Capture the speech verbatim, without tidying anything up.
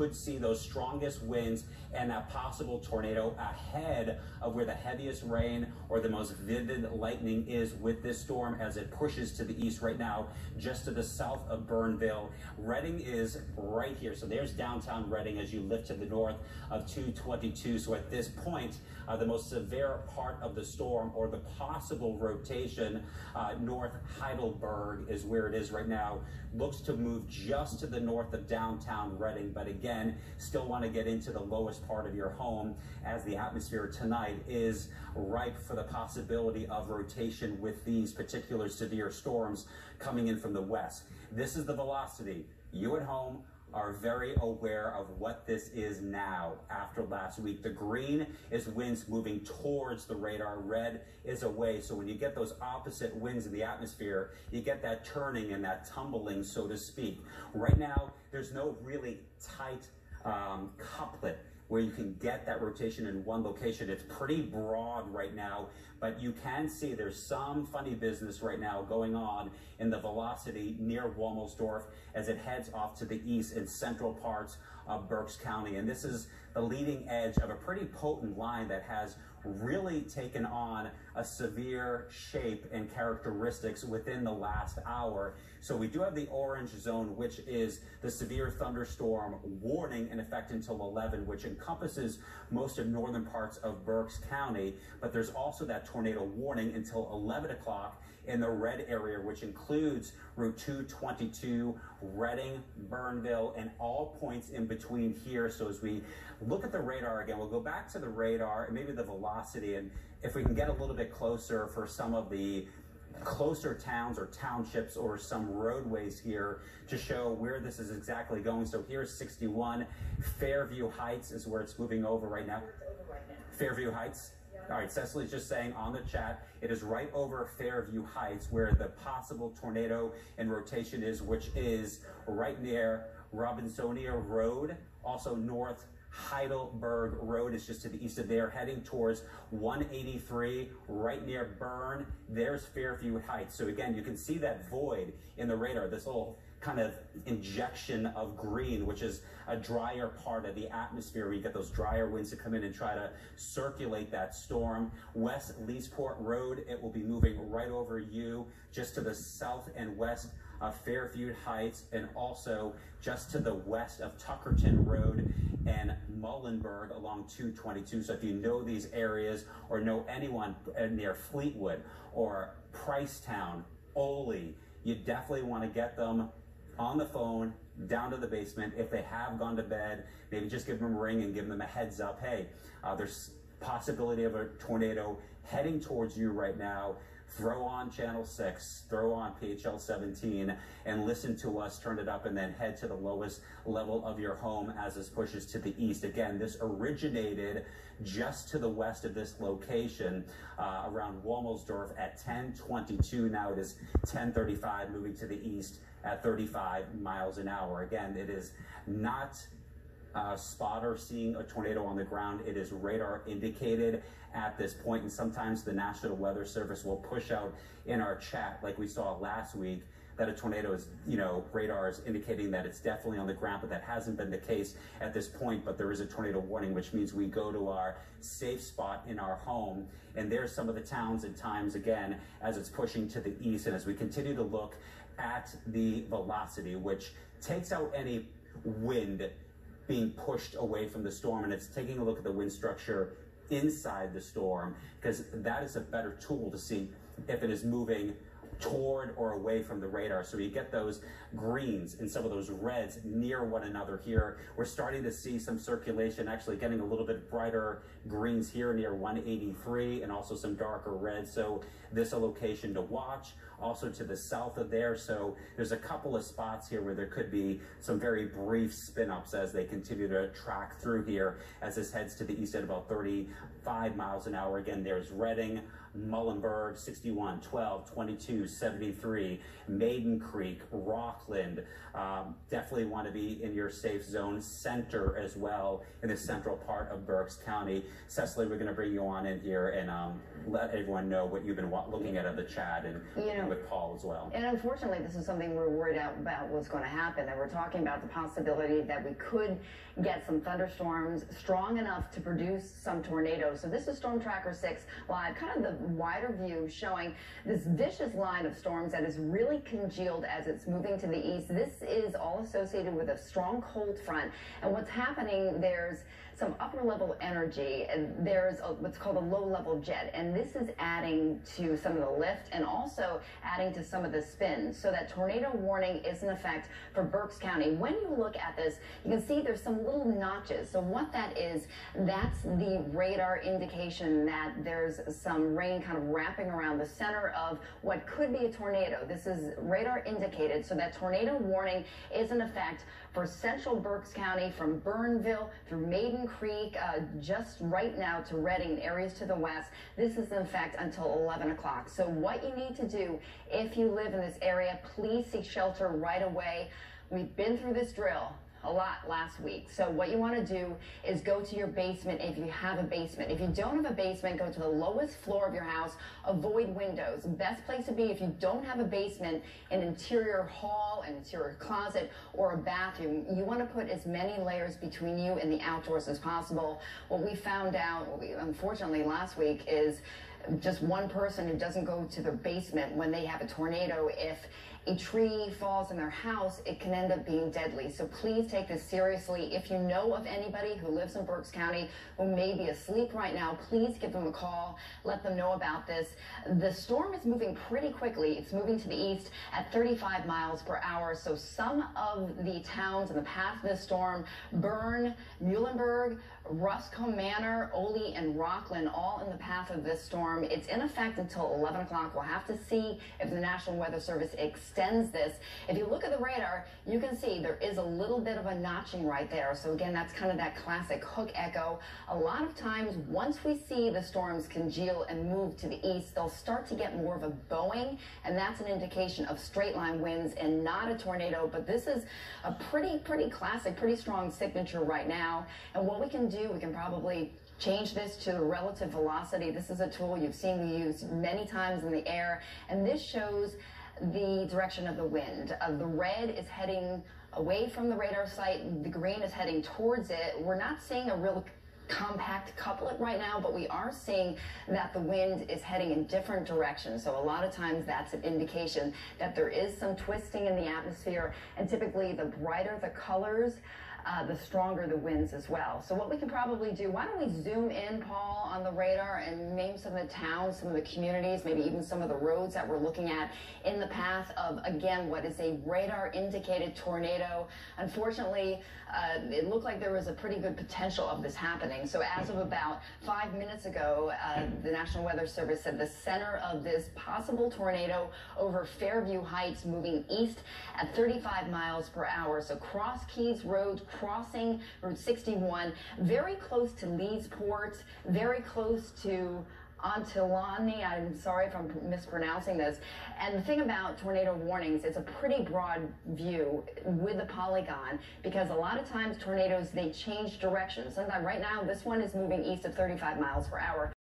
could see those strongest winds and that possible tornado ahead of where the heaviest rain or the most vivid lightning is with this storm as it pushes to the east right now, just to the south of Burnville. Reading is right here. So there's downtown Reading as you lift to the north of two twenty-two. So at this point, uh, the most severe part of the storm or the possible rotation, uh, North Heidelberg is where it is right now. Looks to move just to the north of downtown Reading, but again, still want to get into the lowest part of your home as the atmosphere tonight is ripe for the possibility of rotation with these particular severe storms coming in from the west. This is the velocity. You at home are very aware of what this is now after last week. The green is winds moving towards the radar. Red is away. So when you get those opposite winds in the atmosphere, you get that turning and that tumbling, so to speak. Right now, there's no really tight um, couplet where you can get that rotation in one location. It's pretty broad right now, but you can see there's some funny business right now going on in the velocity near Womelsdorf as it heads off to the east in central parts of Berks County. And this is the leading edge of a pretty potent line that has really taken on a severe shape and characteristics within the last hour. So we do have the orange zone, which is the severe thunderstorm warning in effect until eleven, which encompasses most of northern parts of Berks County. But there's also that tornado warning until eleven o'clock in the red area, which includes Route two twenty-two, Reading, Burnville, and all points in between here. So as we look at the radar again, we'll go back to the radar and maybe the velocity, and if we can get a little bit closer for some of the closer towns or townships or some roadways here to show where this is exactly going. So here's sixty-one. Fairview Heights is where it's moving over right now. Fairview Heights. All right, Cecily's just saying on the chat, it is right over Fairview Heights where the possible tornado and rotation is, which is right near Robinsonia Road, also North Heidelberg Road is just to the east of there, heading towards one eighty-three, right near Bern. There's Fairview Heights. So again, you can see that void in the radar, this little kind of injection of green, which is a drier part of the atmosphere where you get those drier winds to come in and try to circulate that storm. West Leesport Road, it will be moving right over you, just to the south and west of Fairview Heights, and also just to the west of Tuckerton Road and Muhlenberg along two twenty-two. So if you know these areas or know anyone near Fleetwood or Pricetown, Ole, you definitely want to get them on the phone, down to the basement. If they have gone to bed, maybe just give them a ring and give them a heads up. Hey, uh, there's possibility of a tornado heading towards you right now. Throw on channel six, throw on P H L seventeen, and listen to us, turn it up, and then head to the lowest level of your home as this pushes to the east. Again, this originated just to the west of this location uh, around Womelsdorf at ten twenty-two. Now it is ten thirty-five, moving to the east at thirty-five miles an hour. Again, it is not Uh, spotter seeing a tornado on the ground. It is radar indicated at this point, and sometimes the National Weather Service will push out in our chat, like we saw last week, that a tornado is, you know, radar is indicating that it's definitely on the ground, but that hasn't been the case at this point. But there is a tornado warning, which means we go to our safe spot in our home, and there's some of the towns and times again as it's pushing to the east. And as we continue to look at the velocity, which takes out any wind being pushed away from the storm, and it's taking a look at the wind structure inside the storm, because that is a better tool to see if it is moving toward or away from the radar. So you get those greens and some of those reds near one another here. We're starting to see some circulation, actually getting a little bit brighter greens here near one eighty-three, and also some darker reds. So this is a location to watch. Also to the south of there, so there's a couple of spots here where there could be some very brief spin-ups as they continue to track through here as this heads to the east at about thirty-five miles an hour. Again, there's Reading, Muhlenberg, sixty-one, twelve, twenty-two, seventy-three, Maiden Creek, Rockland. Um, definitely want to be in your safe zone. Center as well, in the central part of Berks County. Cecily, we're going to bring you on in here and um, let everyone know what you've been looking at in the chat. And you know, with Paul as well. And unfortunately, this is something we're worried about what's going to happen. And we're talking about the possibility that we could get some thunderstorms strong enough to produce some tornadoes. So this is Storm Tracker six Live, kind of the wider view showing this vicious line of storms that is really congealed as it's moving to the east. This is all associated with a strong cold front. And what's happening, there's some upper level energy, and there's a, what's called a low level jet, and this is adding to some of the lift and also adding to some of the spin, so that tornado warning is in effect for Berks County. When you look at this, you can see there's some little notches. So what that is, that's the radar indication that there's some rain kind of wrapping around the center of what could be a tornado. This is radar indicated, so that tornado warning is in effect for central Berks County from Burnville through Maiden Creek, uh, just right now to Redding, areas to the west. This is in fact until eleven o'clock. So what you need to do if you live in this area, please seek shelter right away. We've been through this drill a lot last week. So what you want to do is go to your basement if you have a basement. If you don't have a basement, go to the lowest floor of your house. Avoid windows. Best place to be if you don't have a basement, an interior hall, an interior closet, or a bathroom. You want to put as many layers between you and the outdoors as possible. What we found out, what we, unfortunately last week, is just one person who doesn't go to their basement when they have a tornado, if a tree falls in their house, it can end up being deadly. So please take this seriously. If you know of anybody who lives in Berks County who may be asleep right now, please give them a call. Let them know about this. The storm is moving pretty quickly. It's moving to the east at thirty-five miles per hour. So some of the towns in the path of this storm, Bern, Muhlenberg, Ruscombe Manor, Ole, and Rockland, all in the path of this storm. It's in effect until eleven o'clock. We'll have to see if the National Weather Service extends this. If you look at the radar, you can see there is a little bit of a notching right there. So again, that's kind of that classic hook echo. A lot of times, once we see the storms congeal and move to the east, they'll start to get more of a bowing, and that's an indication of straight line winds and not a tornado. But this is a pretty, pretty classic, pretty strong signature right now. And what we can do, we can probably change this to the relative velocity. This is a tool you've seen me use many times in the air, and this shows the direction of the wind. Uh, the red is heading away from the radar site. The green is heading towards it. We're not seeing a real compact couplet right now, but we are seeing that the wind is heading in different directions. So a lot of times that's an indication that there is some twisting in the atmosphere, and typically the brighter the colors, Uh, the stronger the winds as well. So what we can probably do, why don't we zoom in, Paul, on the radar and name some of the towns, some of the communities, maybe even some of the roads that we're looking at in the path of, again, what is a radar indicated tornado. Unfortunately, uh, it looked like there was a pretty good potential of this happening. So as of about five minutes ago, uh, the National Weather Service said the center of this possible tornado over Fairview Heights, moving east at thirty-five miles per hour. So Cross Keys Road, crossing Route sixty-one, very close to Leesport, very close to Antillani. I'm sorry if I'm mispronouncing this. And the thing about tornado warnings, it's a pretty broad view with the polygon, because a lot of times tornadoes, they change direction. Sometimes right now, this one is moving east at thirty-five miles per hour.